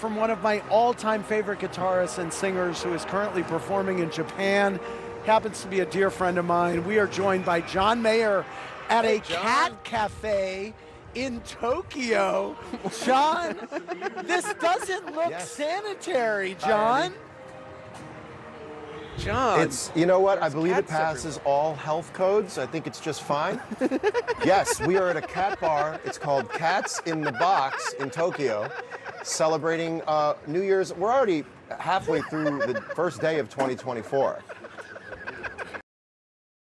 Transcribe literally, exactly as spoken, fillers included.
from one of my all-time favorite guitarists and singers who is currently performing in Japan. Happens to be a dear friend of mine. We are joined by John Mayer at Hey, a John. cat cafe in Tokyo. John, this doesn't look Yes. sanitary, John. John. It's, you know what, I there's believe it cats passes all health codes. I think it's just fine. Yes, we are at a cat bar. It's called Cats in the Box in Tokyo, celebrating uh, New Year's. We're already halfway through the first day of twenty twenty-four.